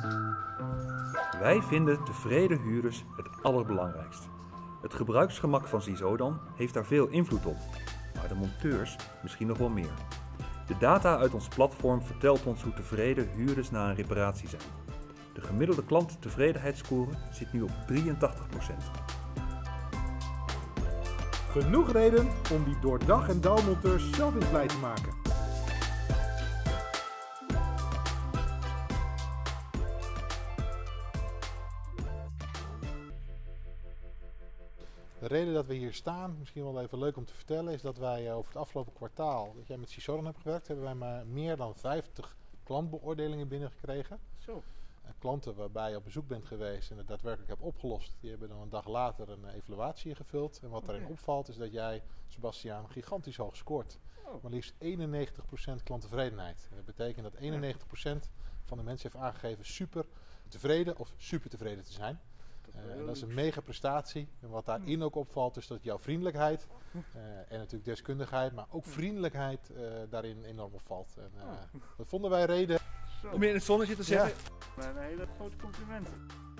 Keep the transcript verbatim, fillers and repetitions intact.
Wij vinden tevreden huurders het allerbelangrijkst. Het gebruiksgemak van Zisodan heeft daar veel invloed op, maar de monteurs misschien nog wel meer. De data uit ons platform vertelt ons hoe tevreden huurders na een reparatie zijn. De gemiddelde klanttevredenheidsscore zit nu op drieëntachtig procent. Genoeg reden om die door dag- en dauwmonteurs zelf eens blij te maken. De reden dat we hier staan, misschien wel even leuk om te vertellen, is dat wij over het afgelopen kwartaal dat jij met Zisodan hebt gewerkt, hebben wij maar meer dan vijftig klantbeoordelingen binnengekregen. Zo. Uh, klanten waarbij je op bezoek bent geweest en het daadwerkelijk hebt opgelost, die hebben dan een dag later een evaluatie ingevuld. En wat Okay. daarin opvalt is dat jij, Sebastiaan, gigantisch hoog scoort. Oh. Maar liefst eenennegentig procent klanttevredenheid. En dat betekent dat eenennegentig procent van de mensen heeft aangegeven super tevreden of super tevreden te zijn. Uh, en dat is een mega prestatie. En wat daarin ook opvalt is dat jouw vriendelijkheid uh, en natuurlijk deskundigheid, maar ook vriendelijkheid uh, daarin enorm opvalt. En, uh, dat vonden wij reden Zo. Om je in het zonnetje te zetten. Maar een hele grote complimenten.